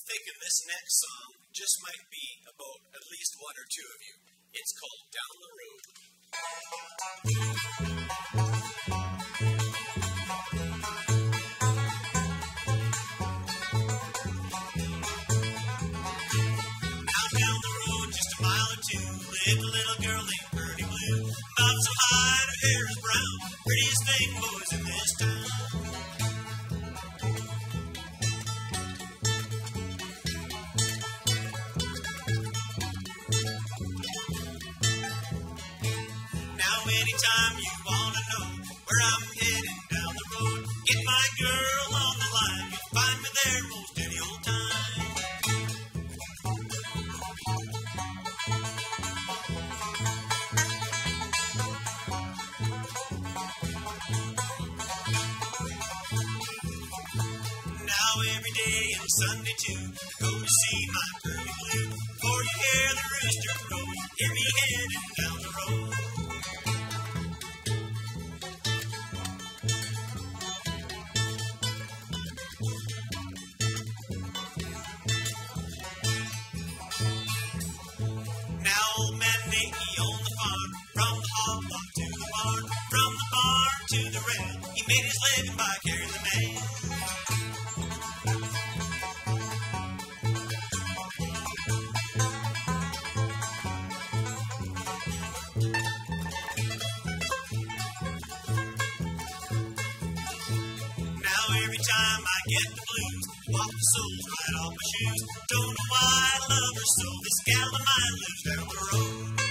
thinking this next song just might be about at least one or two of you. It's called Down the Road. Down the road, just a mile or two, lived a little girl named Birdie Blue. About so high, her hair is brown, prettiest thing boys in this town. Anytime you want to know where I'm heading down the road, get my girl on the line. You'll find me there most any old time. Now every day and Sunday too, go to see my Birdie Blue. Before you hear the rooster crow, hear me heading down the road. To the rail, he made his living by carrying the mail. Now every time I get the blues, walk the soles right off my shoes. Don't know why I love her so. This gal of mine lives down the road.